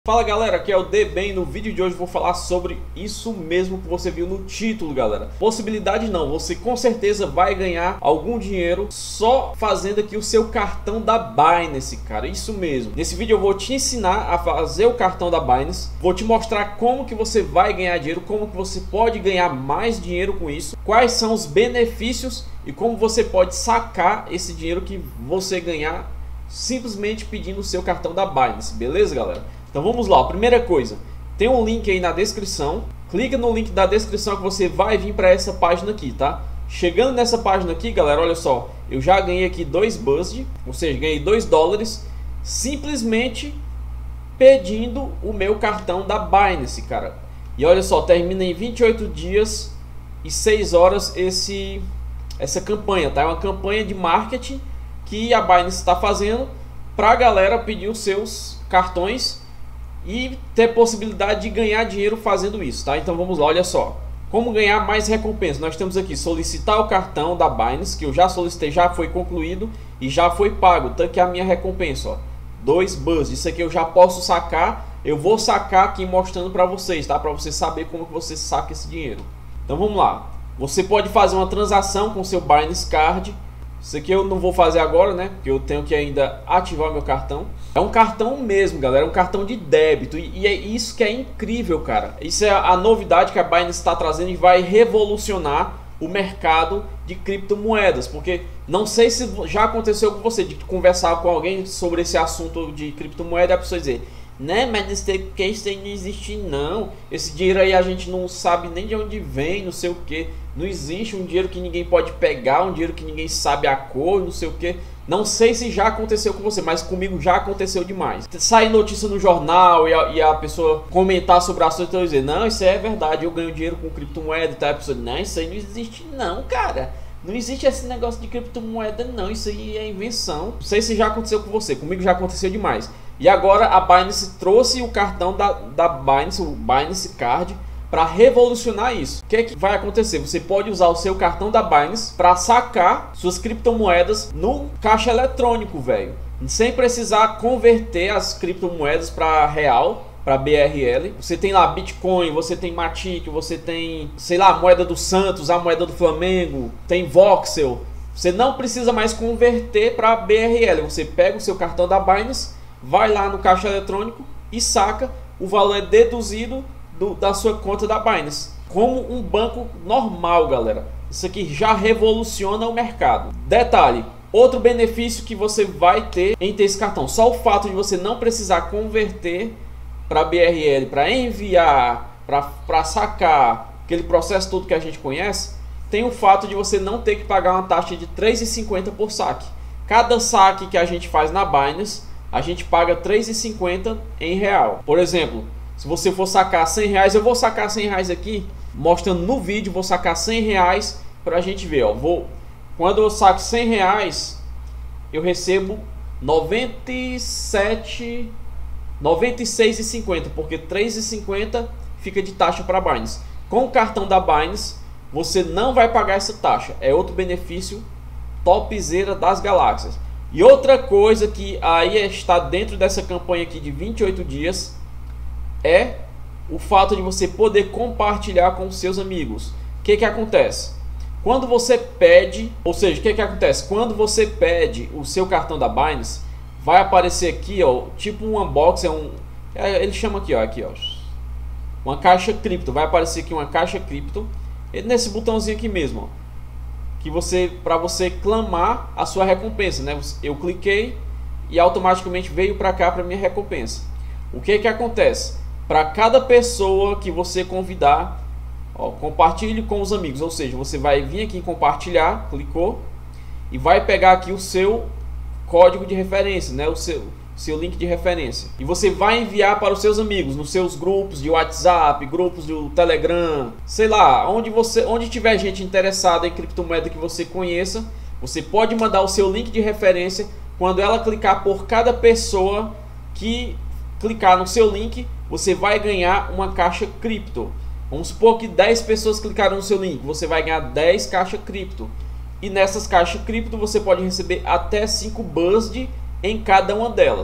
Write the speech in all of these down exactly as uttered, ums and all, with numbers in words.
Fala galera, aqui é o DBem. No vídeo de hoje vou falar sobre isso mesmo que você viu no título, galera. Possibilidade não, você com certeza vai ganhar algum dinheiro só fazendo aqui o seu cartão da Binance, cara. Isso mesmo. Nesse vídeo eu vou te ensinar a fazer o cartão da Binance, vou te mostrar como que você vai ganhar dinheiro, como que você pode ganhar mais dinheiro com isso, quais são os benefícios e como você pode sacar esse dinheiro que você ganhar simplesmente pedindo o seu cartão da Binance, beleza, galera? Então vamos lá, primeira coisa, tem um link aí na descrição, clica no link da descrição que você vai vir para essa página aqui, tá? Chegando nessa página aqui, galera, olha só, eu já ganhei aqui dois B U S D, ou seja, ganhei dois dólares, simplesmente pedindo o meu cartão da Binance, cara. E olha só, termina em vinte e oito dias e seis horas esse, essa campanha, tá? É uma campanha de marketing que a Binance está fazendo para a galera pedir os seus cartões e ter possibilidade de ganhar dinheiro fazendo isso, tá? Então vamos lá, olha só. Como ganhar mais recompensa? Nós temos aqui solicitar o cartão da Binance, que eu já solicitei, já foi concluído e já foi pago. Então aqui é a minha recompensa, ó. dois B U S D. Isso aqui eu já posso sacar. Eu vou sacar aqui mostrando para vocês, tá? Para você saber como que você saca esse dinheiro. Então vamos lá. Você pode fazer uma transação com o seu Binance Card. Isso aqui eu não vou fazer agora, né? Porque eu tenho que ainda ativar o meu cartão. É um cartão mesmo, galera. É um cartão de débito. E é isso que é incrível, cara. Isso é a novidade que a Binance está trazendo e vai revolucionar o mercado de criptomoedas. Porque não sei se já aconteceu com você de conversar com alguém sobre esse assunto de criptomoeda e a pessoa dizer: né, mas esse que isso aí não existe não. Esse dinheiro aí a gente não sabe nem de onde vem, não sei o que. Não existe um dinheiro que ninguém pode pegar, um dinheiro que ninguém sabe a cor, não sei o que. Não sei se já aconteceu com você, mas comigo já aconteceu demais. Sai notícia no jornal e a, e a pessoa comentar sobre a assunto e então dizer: não, isso é verdade, eu ganho dinheiro com criptomoeda e tal. A pessoa: não, isso aí não existe não, cara. Não existe esse negócio de criptomoeda não, isso aí é invenção. Não sei se já aconteceu com você, comigo já aconteceu demais. E agora a Binance trouxe o cartão da, da Binance, o Binance Card, para revolucionar isso. O que é que vai acontecer? Você pode usar o seu cartão da Binance para sacar suas criptomoedas no caixa eletrônico, velho. Sem precisar converter as criptomoedas para real, para B R L. Você tem lá Bitcoin, você tem Matic, você tem, sei lá, a moeda do Santos, a moeda do Flamengo, tem Voxel. Você não precisa mais converter para B R L. Você pega o seu cartão da Binance, vai lá no caixa eletrônico e saca. O valor é deduzido do, da sua conta da Binance, como um banco normal, galera. Isso aqui já revoluciona o mercado. Detalhe, outro benefício que você vai ter em ter esse cartão: só o fato de você não precisar converter para B R L, para enviar, para sacar, aquele processo todo que a gente conhece, tem o fato de você não ter que pagar uma taxa de três reais e cinquenta centavos por saque. Cada saque que a gente faz na Binance, a gente paga três reais e cinquenta centavos em real. Por exemplo, se você for sacar cem reais, eu vou sacar cem reais aqui, mostrando no vídeo, vou sacar cem reais para a gente ver. Ó. Vou, quando eu saco cem reais, eu recebo noventa e sete, noventa e seis reais e cinquenta centavos, porque três reais e cinquenta centavos fica de taxa para a Binance. Com o cartão da Binance, você não vai pagar essa taxa. É outro benefício topzera das galáxias. E outra coisa que aí está dentro dessa campanha aqui de vinte e oito dias é o fato de você poder compartilhar com os seus amigos. O que que acontece? Quando você pede, ou seja, o que que acontece? Quando você pede o seu cartão da Binance, vai aparecer aqui, ó, tipo um unboxing, um, ele chama aqui, ó, aqui, ó, uma caixa cripto. Vai aparecer aqui uma caixa cripto, nesse botãozinho aqui mesmo, ó, que você, para você clamar a sua recompensa, né? Eu cliquei e automaticamente veio para cá para minha recompensa. O que que acontece? Para cada pessoa que você convidar, ó, compartilhe com os amigos, ou seja, você vai vir aqui em compartilhar, clicou e vai pegar aqui o seu código de referência, né? O seu, seu link de referência, e você vai enviar para os seus amigos, nos seus grupos de WhatsApp, grupos do Telegram, sei lá, onde você, onde tiver gente interessada em criptomoeda que você conheça, você pode mandar o seu link de referência. Quando ela clicar, por cada pessoa que clicar no seu link, você vai ganhar uma caixa cripto. Vamos supor que dez pessoas clicaram no seu link, você vai ganhar dez caixas cripto. E nessas caixas cripto você pode receber até cinco B U S D em cada uma delas.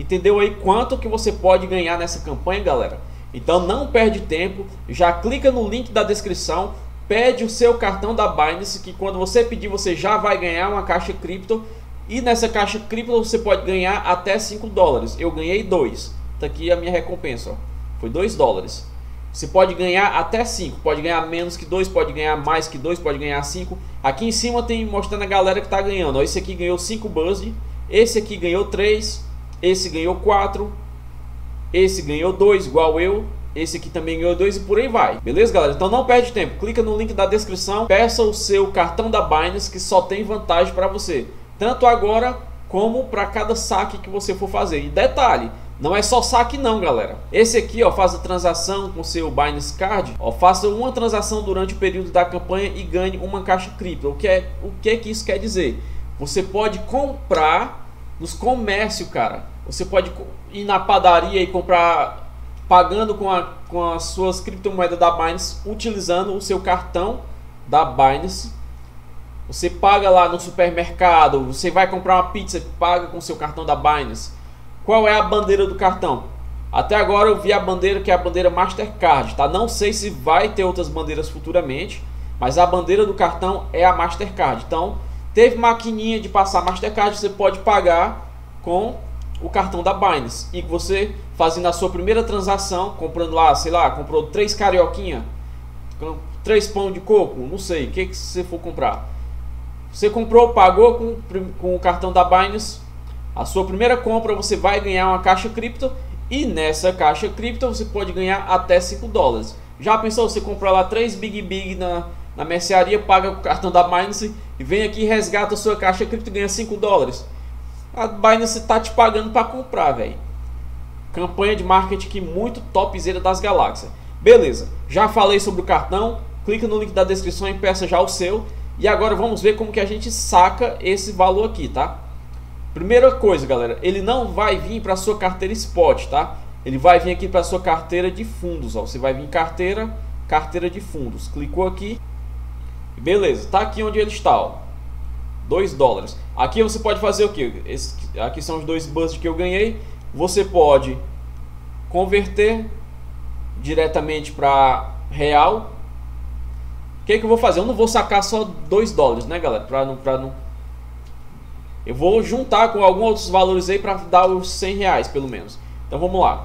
Entendeu aí quanto que você pode ganhar nessa campanha, galera? Então não perde tempo, já clica no link da descrição, pede o seu cartão da Binance, que quando você pedir você já vai ganhar uma caixa cripto. E nessa caixa cripto você pode ganhar até cinco dólares. Eu ganhei dois. Tá aqui a minha recompensa, ó. Foi dois dólares. Você pode ganhar até cinco, pode ganhar menos que dois, pode ganhar mais que dois, pode ganhar cinco. Aqui em cima tem mostrando a galera que tá ganhando. Ó, esse aqui ganhou cinco Buzz, esse aqui ganhou três, esse ganhou quatro, esse ganhou dois, igual eu. Esse aqui também ganhou dois e por aí vai. Beleza, galera? Então não perde tempo. Clica no link da descrição, peça o seu cartão da Binance, que só tem vantagem para você. Tanto agora como para cada saque que você for fazer. E detalhe, não é só saque não, galera. Esse aqui, ó, faz a transação com seu Binance Card. Ó, faça uma transação durante o período da campanha e ganhe uma caixa cripto. O que é, o que é que isso quer dizer? Você pode comprar nos comércios, cara. Você pode ir na padaria e comprar pagando com, a, com as suas criptomoedas da Binance, utilizando o seu cartão da Binance. Você paga lá no supermercado, você vai comprar uma pizza, paga com o seu cartão da Binance. Qual é a bandeira do cartão? Até agora eu vi a bandeira que é a bandeira Mastercard, tá? Não sei se vai ter outras bandeiras futuramente, mas a bandeira do cartão é a Mastercard. Então, teve maquininha de passar Mastercard, você pode pagar com o cartão da Binance. E você fazendo a sua primeira transação, comprando lá, sei lá, comprou três carioquinha, três pão de coco, não sei, o que, que você for comprar. Você comprou, pagou com, com o cartão da Binance, a sua primeira compra você vai ganhar uma caixa cripto. E nessa caixa cripto você pode ganhar até cinco dólares. Já pensou, você comprar lá três Big Big na, na mercearia, paga com o cartão da Binance e vem aqui, resgata a sua caixa cripto e ganha cinco dólares. A Binance tá te pagando para comprar, velho. Campanha de marketing muito topzera das galáxias. Beleza, já falei sobre o cartão. Clica no link da descrição e peça já o seu. E agora vamos ver como que a gente saca esse valor aqui, tá? Primeira coisa, galera, ele não vai vir para sua carteira spot, tá? Ele vai vir aqui para sua carteira de fundos, ó. Você vai vir em carteira, carteira de fundos. Clicou aqui. Beleza, tá aqui onde ele está, ó. dois dólares. Aqui você pode fazer o que? Aqui são os dois Buzz que eu ganhei. Você pode converter diretamente para real. O que, que eu vou fazer? Eu não vou sacar só dois dólares, né, galera? Pra não, pra não... Eu vou juntar com alguns outros valores aí para dar os cem reais, pelo menos. Então vamos lá.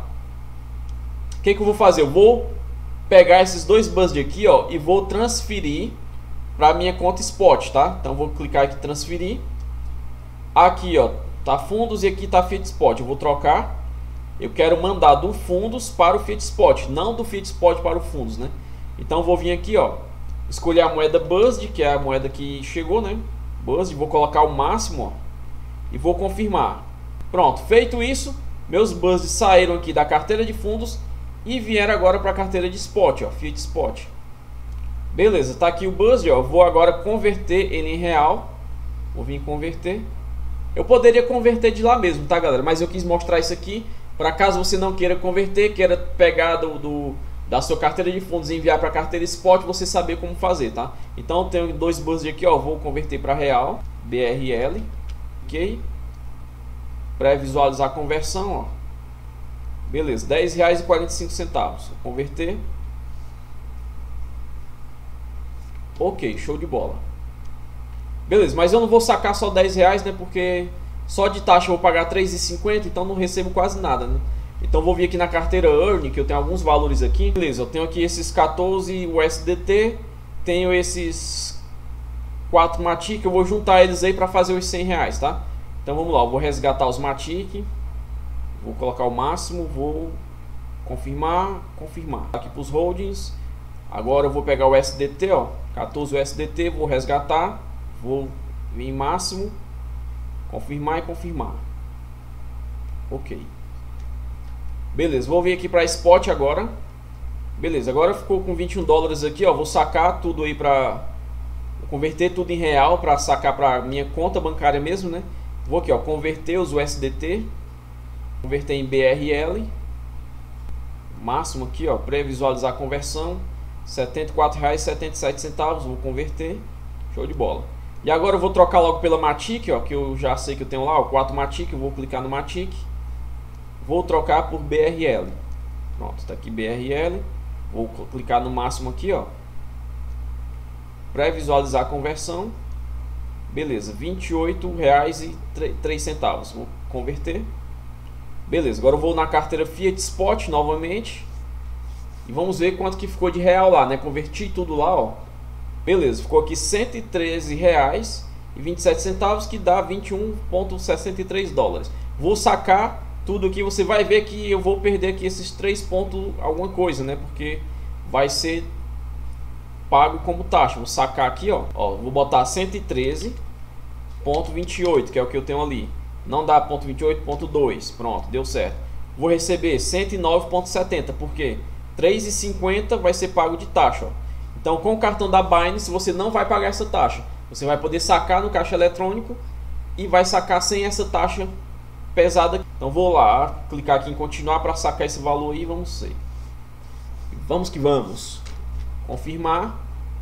O que, que eu vou fazer? Eu vou pegar esses dois Buzz aqui, ó, e vou transferir para minha conta spot, tá? Então vou clicar aqui transferir. Aqui, ó, tá fundos e aqui tá Fiat Spot. Eu vou trocar. Eu quero mandar do fundos para o Fiat Spot, não do Fiat Spot para o fundos, né? Então vou vir aqui, ó, escolher a moeda Buzz, que é a moeda que chegou, né? Buzz, vou colocar o máximo, ó, e vou confirmar. Pronto, feito isso, meus Buzz saíram aqui da carteira de fundos e vieram agora para a carteira de Spot, ó, Fiat Spot. Beleza, tá aqui o Buzz, ó. Eu vou agora converter ele em real. Vou vir converter. Eu poderia converter de lá mesmo, tá, galera? Mas eu quis mostrar isso aqui para caso você não queira converter, queira pegar do, do da sua carteira de fundos e enviar para a carteira Spot, você saber como fazer, tá? Então eu tenho dois Buzz aqui, ó. Vou converter para real, B R L, ok? Pré-visualizar a conversão, ó. Beleza, dez reais e quarenta e cinco centavos. Vou converter. Ok, show de bola. Beleza, mas eu não vou sacar só dez reais, né? Porque só de taxa eu vou pagar três reais e cinquenta centavos, então não recebo quase nada, né? Então vou vir aqui na carteira Earn, que eu tenho alguns valores aqui. Beleza, eu tenho aqui esses quatorze U S D T. Tenho esses quatro Matic, eu vou juntar eles aí para fazer os cem reais, tá? Então vamos lá, eu vou resgatar os Matic. Vou colocar o máximo, vou confirmar, confirmar. Aqui para os holdings. Agora eu vou pegar o U S D T, ó, quatorze U S D T, vou resgatar, vou vir em máximo, confirmar e confirmar. Ok. Beleza, vou vir aqui para Spot agora. Beleza, agora ficou com vinte e um dólares aqui, ó, vou sacar tudo aí para converter tudo em real para sacar para minha conta bancária mesmo, né? Vou aqui, ó, converter os U S D T, converter em B R L. Máximo aqui, ó, pré-visualizar a conversão. setenta e quatro reais e setenta e sete centavos, vou converter. Show de bola. E agora eu vou trocar logo pela Matic, ó, que eu já sei que eu tenho lá, o quatro Matic, eu vou clicar no Matic. vou trocar por B R L. Pronto, tá aqui B R L. Vou clicar no máximo aqui, ó. Pré-visualizar a conversão. Beleza, vinte e oito reais e três centavos. Vou converter. Beleza, agora eu vou na carteira Fiat Spot novamente. E vamos ver quanto que ficou de real lá, né? Converti tudo lá, ó. Beleza, ficou aqui cento e treze reais e vinte e sete centavos, que dá vinte e um vírgula sessenta e três dólares. Vou sacar tudo aqui, você vai ver que eu vou perder aqui esses três pontos alguma coisa, né? Porque vai ser pago como taxa. Vou sacar aqui, ó, ó vou botar cento e treze vírgula vinte e oito, que é o que eu tenho ali. Não dá ponto vinte e oito ponto dois. Pronto, deu certo. Vou receber cento e nove vírgula setenta, porque três reais e cinquenta vai ser pago de taxa, ó. Então, com o cartão da Binance, você não vai pagar essa taxa. Você vai poder sacar no caixa eletrônico e vai sacar sem essa taxa pesada. Então, vou lá, clicar aqui em continuar para sacar esse valor aí. Vamos ver. Vamos que vamos. Confirmar.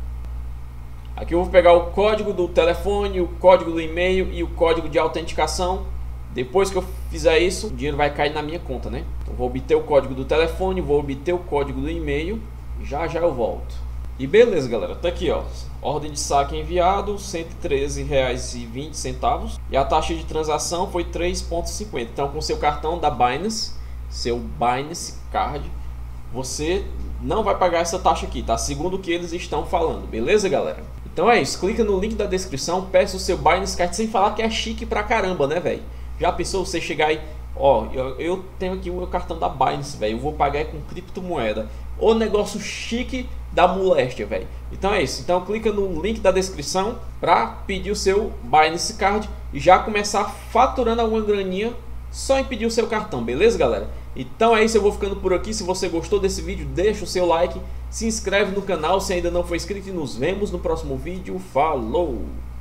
Aqui eu vou pegar o código do telefone, o código do e-mail e o código de autenticação. Depois que eu fizer isso, o dinheiro vai cair na minha conta, né? Então, vou obter o código do telefone, vou obter o código do e-mail. Já já eu volto. E beleza, galera, tá aqui, ó, ordem de saque enviado, cento e treze reais e vinte centavos, e a taxa de transação foi três reais e cinquenta. Então, com seu cartão da Binance, seu Binance Card, você não vai pagar essa taxa aqui, tá? Segundo o que eles estão falando, beleza, galera? Então é isso, clica no link da descrição, peça o seu Binance Card, sem falar que é chique pra caramba, né, velho? Já pensou você chegar aí, ó, eu, eu tenho aqui o meu cartão da Binance, velho, eu vou pagar com criptomoeda. O negócio chique da moléstia, velho. Então é isso. Então clica no link da descrição para pedir o seu Binance Card e já começar faturando alguma graninha só em pedir o seu cartão, beleza, galera? Então é isso, eu vou ficando por aqui. Se você gostou desse vídeo, deixa o seu like, se inscreve no canal se ainda não for inscrito e nos vemos no próximo vídeo. Falou!